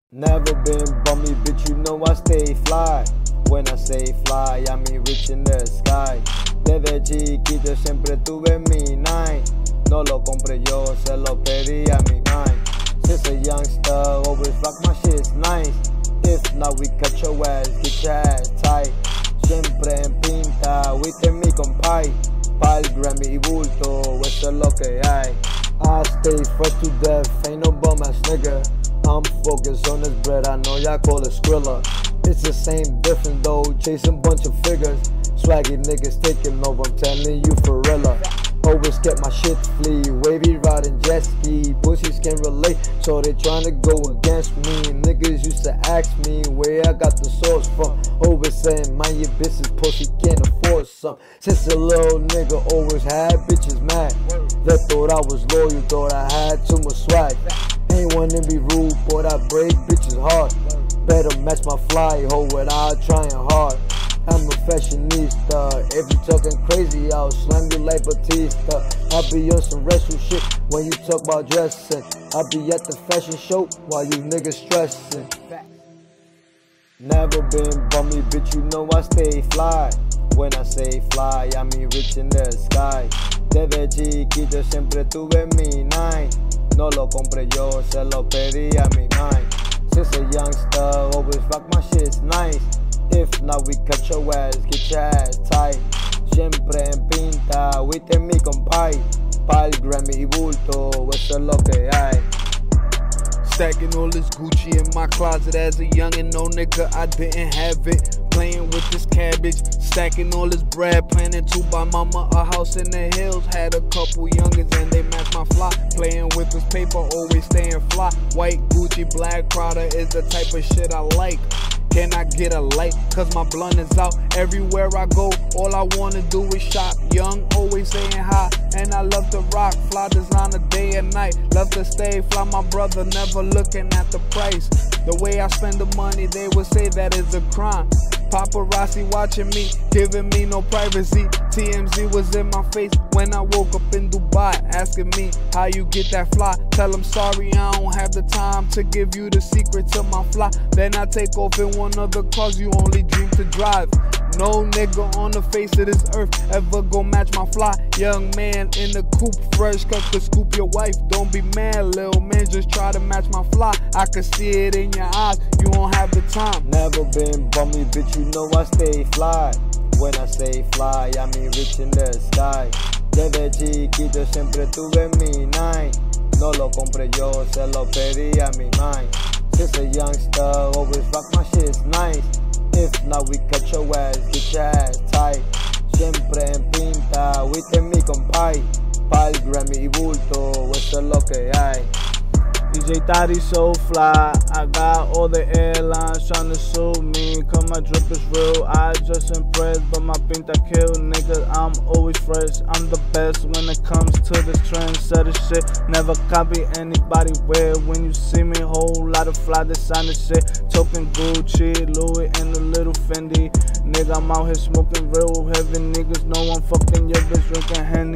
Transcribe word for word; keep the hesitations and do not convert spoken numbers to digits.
Never been bummy, bitch, you know I stay fly. When I say fly, I mean rich in the sky. Desde chiquito siempre tuve mi nine. No lo compré yo, se lo pedí a mi nine. Since a youngster, always rock my shit's nice. If not, we cut your ass, get your ass tight. Siempre en pinta, viste mi compay. Pa'l Grammy y bulto, eso es lo que hay. I stay fresh to death, ain't no bum ass nigga. I'm focused on this bread, I know y'all call it Skrilla. It's the same difference though, chasing bunch of figures. Swaggy niggas taking over, I'm telling you for real. Always get my shit flee, wavy riding jet ski. Pussies can relate, so they tryna go against me. Niggas used to ask me where I got the source from. Always saying mind your business, pussy can't afford some. Since a little nigga always had bitches mad. They thought I was loyal, thought I had too much swag. Ain't wanna be rude, but I break bitches hard. Better match my fly hoe without trying hard. I'm a fashionista. If you talking crazy, I'll slam you like Batista. I'll be on some wrestle shit when you talk about dressing. I'll be at the fashion show while you niggas stressing. Never been bummy, bitch, you know I stay fly. When I say fly, I mean rich in the sky. Desde chiquito siempre tuve mi nine. No lo compré yo, se lo pedí a mi nine. Since a youngster, always rock my shit's nice. If not, we cut your ass, get your ass tight. Siempre en pinta, viste mi compay. Pa'l Grammy y bulto, eso es lo que hay. Stacking all this Gucci in my closet as a youngin', no nigga, I didn't have it. Playing with this cabbage, stacking all this bread, planning to buy mama a house in the hills. Had a couple youngins and they match my fly. Playing with this paper, always staying fly. White Gucci, black Prada is the type of shit I like. Can I get a light? Cause my blunt is out. Everywhere I go, all I wanna do is shop. Young, always saying hi. And I love to rock, fly designer day and night. Love to stay fly, my brother, never looking at the price. The way I spend the money, they would say that is a crime. Paparazzi watching me, giving me no privacy. T M Z was in my face when I woke up in Dubai, asking me how you get that fly. Tell them sorry, I don't have the time to give you the secret to my fly. Then I take off in one of the cars you only dream to drive. No nigga on the face of this earth ever gon' match my fly. Young man in the coupe, fresh cut to scoop your wife. Don't be mad, little man, just try to match my fly. I can see it in your eyes, you won't have the time. Never been bummy, bitch, you know I stay fly. When I say fly, I mean rich in the sky. Desde chiquito siempre tuve mi nine. No lo compré yo, se lo pedí a mi nine. Since a youngster, always rock my shit's nice. If not, we cut your ass, get your ass tight. Siempre en pinta, viste mi compay. Pa'l Grammy y bulto, eso es lo que hay. D J Thotty so fly, I got all the airlines tryna sue me. Cause my drip is real, I just impressed, but my pinta kill. Nigga, I'm always fresh, I'm the best when it comes to this trendsetter shit. Never copy anybody wear. When you see me, whole lot of fly designer shit. Talking Gucci, Louis, and a little Fendi. Nigga, I'm out here smoking real heavy. Niggas know I'm fucking your bitch drinking Henny.